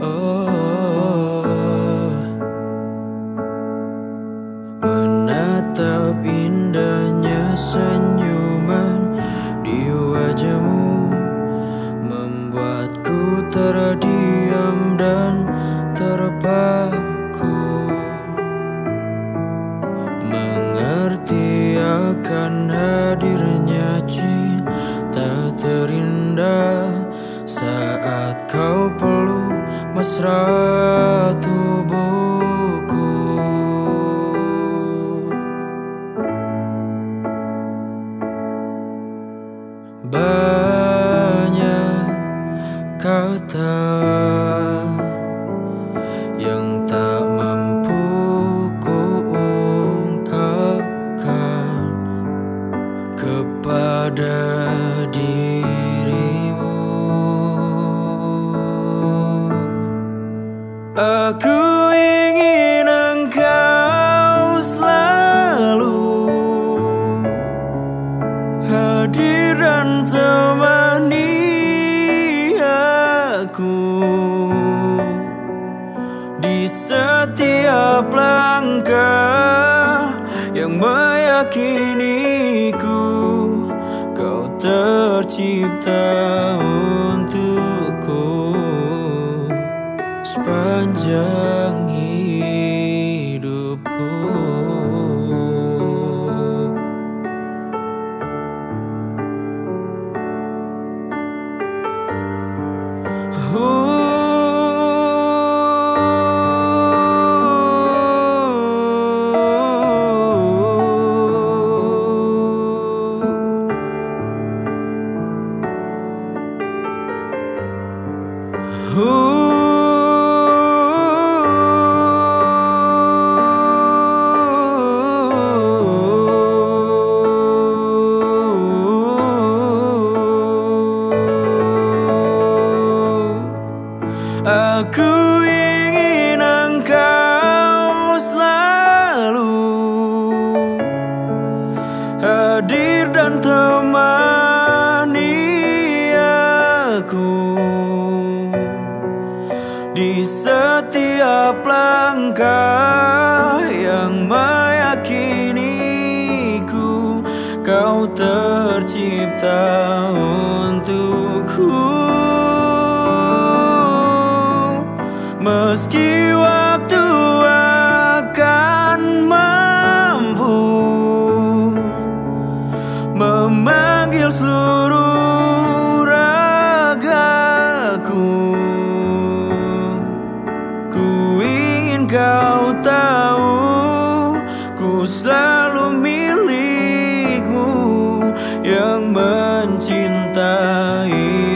Oh, menatap indahnya senyuman di wajahmu membuatku terdiam dan terpaku, mengerti akan hadirnya cinta terindah saat kau peluk mesra tubuhku. Banyak kata yang tak mampu ku ungkapkan kepada dirimu. Aku ingin engkau selalu hadir dan temani aku di setiap langkah yang meyakiniku kau tercipta untukku sepanjang hidupku. Aku ingin engkau selalu hadir dan temani aku di setiap langkah yang meyakiniku kau tercipta untukku. Meski waktu akan mampu memanggil seluruh ragaku, ku ingin kau tahu ku selalu milikmu yang mencintaimu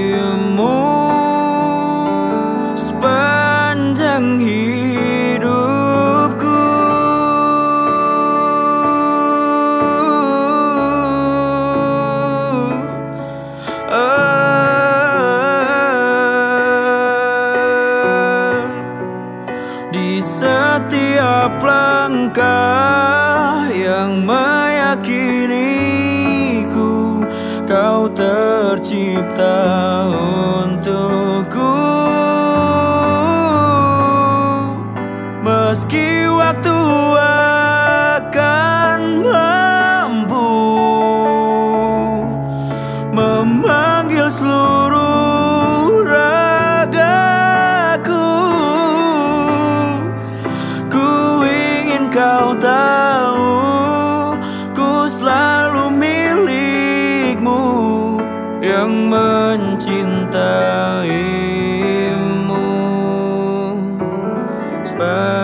sepanjang hidupku. Di setiap langkah yang meyakiniku kau tercipta untukku. Meski waktu akan mampu memanggil seluruh ragaku, ku ingin kau tahu ku selalu milikmu yang mencintaimu sepanjang